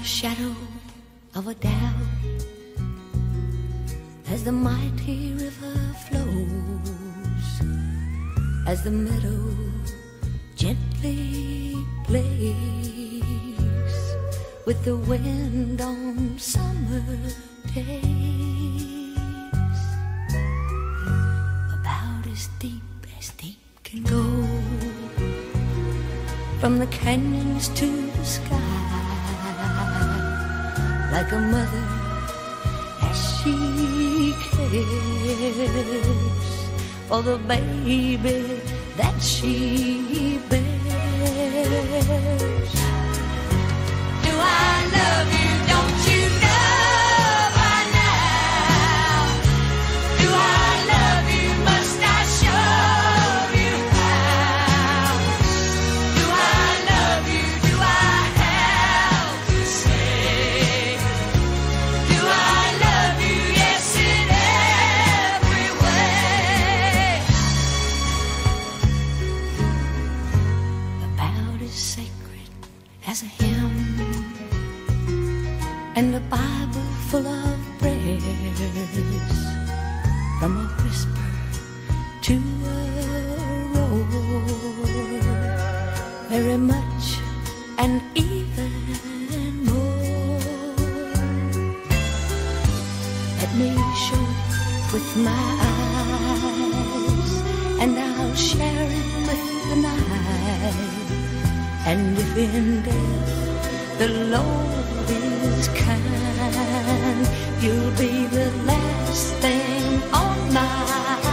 shadow of a doubt as the mighty river flows, as the meadow gently plays with the wind on summer days. About as deep can go, from the canyons to the sky, like a mother as she cares for the baby that she bears. Do I love you? Don't you know by now? Do I love you? Must I show you how? Do I love you? Do I have to say? Do I love you? Yes, in every way. About as sacred as a hymn, and the Bible full of prayers, from a whisper to a roar, very much and even more. Let me show it with my eyes, and I'll share it with the night. And if in death the Lord is kind, you'll be the last thing on my